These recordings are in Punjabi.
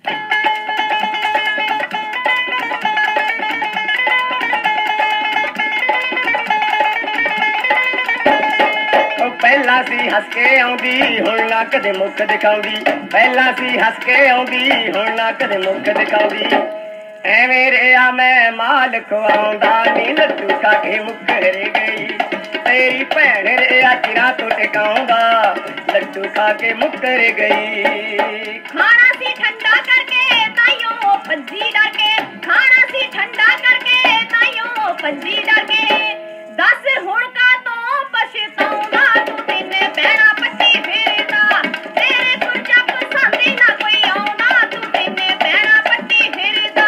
ਪਹਿਲਾਂ ਸੀ ਹੱਸ ਕੇ ਆਉਂਦੀ ਹੁਣ ਨਾ ਕਦੇ ਮੁੱਖ ਦਿਖਾਉਂਦੀ ਪਹਿਲਾਂ ਸੀ ਹੱਸ ਕੇ ਆਉਂਦੀ ਹੁਣ ਨਾ ਕਦੇ ਮੁੱਖ ਦਿਖਾਉਂਦੀ ਐਵੇਂ ਰਿਹਾ ਮੈਂ ਮਾਲ ਖਵਾਉਂਦਾ ਨੀ ਲੱਡੂ ਖਾ ਕੇ ਮੁੱਕਰ ਗਈ ਤੇਰੀ ਭੈਣ ਰਿਹਾ ਚਿਰਾਂ ਤੋਂ ਟਿਕਾਉਂਦਾ ਲੱਡੂ ਖਾ ਕੇ ਮੁੱਕਰ ਗਈ ਖਾਣਾ ਸੀ ਠੰਡਾ ਕਰਕੇ ਤਾਈਓ ਭੱਜੀ ਡਰ ਕੇ ਖਾਣਾ ਸੀ ਠੰਡਾ ਕਰਕੇ ਤਾਈਓ ਭੱਜੀ ਡਰ ਕੇ ਦੱਸ ਹੁਣ ਕਾ ਤੋਂ ਪਛਤਾਉਂਦਾ ਤੂੰ ਤੈਨੇ ਬਹਿਣਾ ਪੱਟੀ ਫੇਰਦਾ ਤੇਰੇ ਕੋਲ ਚੱਪ ਸਾਂਦੀ ਨਾ ਕੋਈ ਆਉਂਦਾ ਤੂੰ ਤੈਨੇ ਬਹਿਣਾ ਪੱਟੀ ਫੇਰਦਾ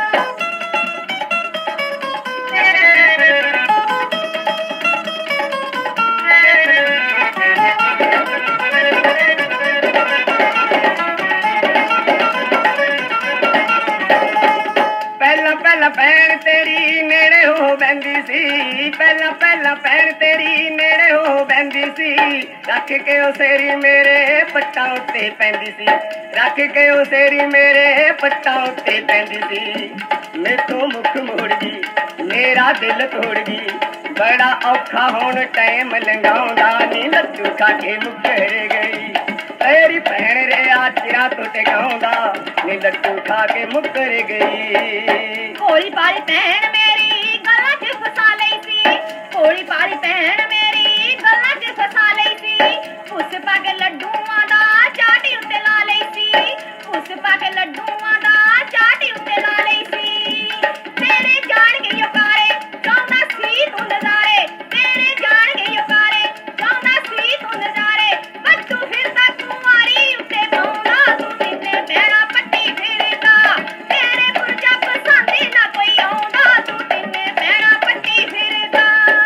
ਪਹਿਲਾਂ ਭੈਣ ਤੇਰੀ ਨੇੜੇ ਹੋ ਬੈਂਦੀ ਸੀ ਪਹਿਲਾਂ ਭੈਣ ਤੇਰੀ ਨੇੜੇ ਹੋ ਬੈਂਦੀ ਸੀ ਰੱਖ ਕੇ ਉਹ ਸੇਰੀ ਮੇਰੇ ਪੱਟਾਂ ਉੱਤੇ ਪੈਂਦੀ ਸੀ ਰੱਖ ਕੇ ਉਹ ਸੇਰੀ ਮੇਰੇ ਪੱਟਾਂ ਉੱਤੇ ਪੈਂਦੀ ਸੀ ਮੈਥੋਂ ਮੁੱਖ ਮੋੜ ਗਈ ਮੇਰਾ ਦਿਲ ਤੋੜ ਗਈ ਬੜਾ ਔਖਾ ਹੁਣ ਟਾਈਮ ਲੰਘਾਉਂਦਾ ਨੀ ਲੱਡੂ ਖਾ ਕੇ ਮੁੱਕਰ ਗਈ ਤੇਰੀ ਭੈਣ ਰਿਆ ਚਿਰਾਂ ਤੋਂ ਟਿਕਾਉਂਦਾ ਨੀ ਲੱਡੂ ਖਾ ਕੇ ਮੁੱਕਰ ਗਈ ਭੋਲੀ ਭਾਲੀ ਭੈਣ ਮੇਰੀ ਗੱਲਾਂ 'ਚ ਫਸਾ ਲਈ ਸੀ ਭੋਲੀ ਭਾਲੀ ਭੈਣ ਮੇਰੀ ਗੱਲਾਂ 'ਚ ਫਸਾ ਲਈ ਸੀ ਉਸ ਪਾ ਕੇ ਲੱਡੂਆਂ ਦਾ ਚਾਟੀ ਉੱਤੇ ਲਾ ਲਈ ਸੀ ਉਸ ਪਾ ਕੇ ਲੱਡੂਆਂ ਦਾ ਚਾਟੀ ਉੱਤੇ ਲਾ ਲਈ ਸੀ ਤੇਰੇ ਜਾਣਗੇ ਯੋਕਾਰੇ ਚਾਹੁੰਦਾ ਸੀ ਤੂੰ ਨਜ਼ਾਰੇ ਤੇਰੇ ਜਾਣਗੇ ਯੋਕਾਰੇ ਚਾਹੁੰਦਾ ਸੀ ਤੂੰ ਨਜ਼ਾਰੇ ਬੱਟੂ ਫਿਰਦਾ ਕੁਮਾਰੀ ਉੱਤੇ ਪਾਉਂਦਾ ਤੂੰ ਤੈਨੇ ਬਹਿਣਾ ਪੱਟੀ ਫੇਰਦਾ ਤੇਰੇ ਪੁਰਜਾ ਪਸਾਂਦੀ ਨਾ ਕੋਈ ਆਉਂਦਾ ਤੂੰ ਤੈਨੇ ਬਹਿਣਾ ਪੱਟੀ ਫੇਰਦਾ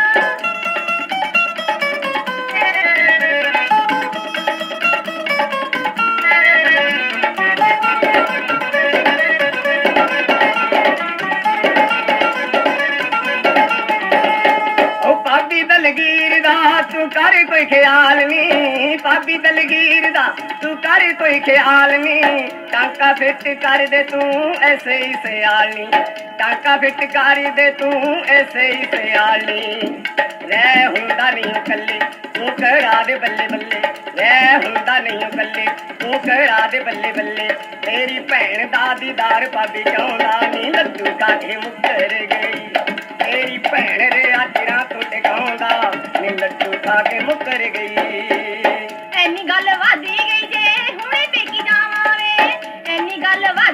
ਦਲਗੀਰ ਦਾ ਤੂੰ ਕਰ ਕੋਈ ਖਿਆਲ ਨੀ ਭਾਬੀ ਦਲਗੀਰ ਦਾ ਤੂੰ ਕਰ ਕੋਈ ਖਿਆਲ ਨੀ ਟਾਂਕਾ ਫਿੱਟ ਕਰ ਦੇ ਤੂੰ ਐਸੇ ਹੀ ਸਿਆਲ ਨੀ ਟਾਂਕਾ ਫਿੱਟ ਕਰ ਦੇ ਤੂੰ ਐਸੇ ਹੀ ਸਿਆਲ ਨੀ ਰਹਿ ਹੁੰਦਾ ਨਹੀਂ ਕੱਲੇ ਤੂੰ ਕਰਾ ਦੇ ਬੱਲੇ ਬੱਲੇ ਰਹਿ ਹੁੰਦਾ ਨਹੀਂ ਕੱਲੇ ਤੂੰ ਕਰਾ ਦੇ ਬੱਲੇ ਬੱਲੇ ਤੇਰੀ ਭੈਣ ਦਾ ਦੀਦਾਰ ਭਾਬੀ ਚਾਹੁੰਦਾ ਨੀ ਲੱਡੂ ਖਾ ਕੇ ਮੁੱਕਰ ਗਈ ਤੇਰੀ ਭੈਣ ਰਿਆ ਚਿਰਾਂ ਤੋਂ ਟਿਕਾਉਂਦਾ ਨੀ ਲੱਡੂ ਖਾ ਕੇ ਮੁੱਕਰ ਗਈ ਐਨੀ ਗੱਲ ਵਧੀ ਗਈ ਜੇ ਹੁਣੇ ਪੇਕੀ ਜਾਵਾਂ ਵੇ ਐਨੀ ਗੱਲ